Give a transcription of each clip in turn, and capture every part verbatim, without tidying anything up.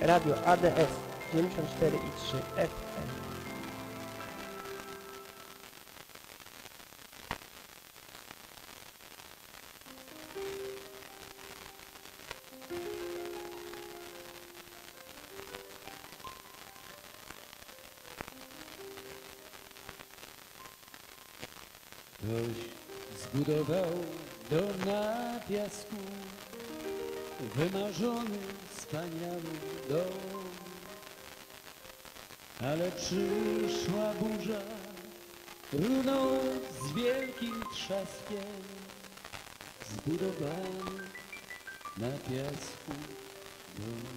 radio A D S dziewięćdziesiąt cztery i trzy F M. Ktoś zbudował dom na piasku, wymarzony, wspaniały dom. Ale przyszła burza, runął z wielkim trzaskiem, zbudowany na piasku dom.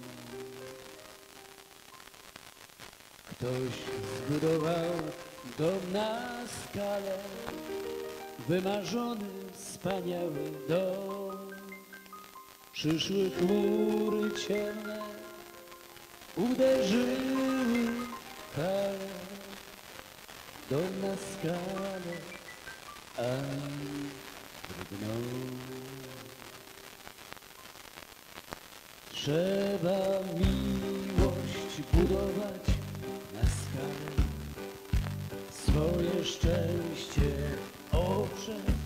Ktoś zbudował dom na skale, wymarzony, wspaniały dom. Przyszły chmury ciemne, uderzyły fale. Dom na skale ani drgnął. Trzeba miłość budować na skalę, swoje szczęście oprzeć